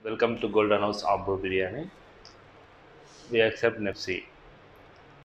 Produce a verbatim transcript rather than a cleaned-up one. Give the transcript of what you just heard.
Welcome to Golden House Ambu Biryani. We accept Nifsi.